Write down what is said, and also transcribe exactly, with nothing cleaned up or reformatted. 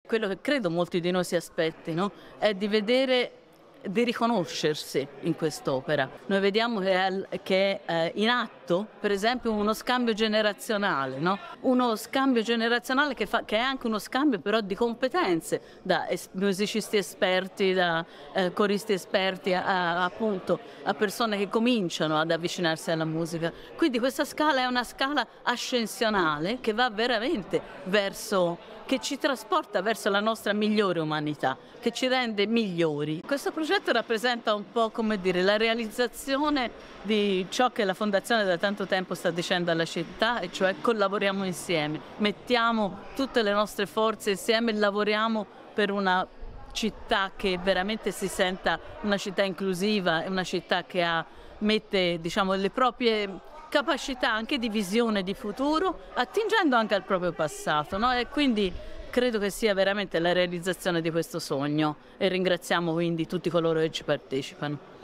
Quello che credo molti di noi si aspettino è di vedere, di riconoscersi in quest'opera. Noi vediamo che è, che è eh, in atto, per esempio, uno scambio generazionale, no? Uno scambio generazionale che, fa, che è anche uno scambio però di competenze, da es musicisti esperti, da eh, coristi esperti, a, a, appunto a persone che cominciano ad avvicinarsi alla musica. Quindi questa scala è una scala ascensionale che va veramente verso, che ci trasporta verso la nostra migliore umanità, che ci rende migliori. Questo progetto rappresenta un po', come dire, la realizzazione di ciò che la Fondazione da tanto tempo sta dicendo alla città, e cioè collaboriamo insieme, mettiamo tutte le nostre forze insieme e lavoriamo per una città che veramente si senta una città inclusiva, una città che ha, mette, diciamo, le proprie capacità anche di visione di futuro, attingendo anche al proprio passato, no? E quindi credo che sia veramente la realizzazione di questo sogno, e ringraziamo quindi tutti coloro che ci partecipano.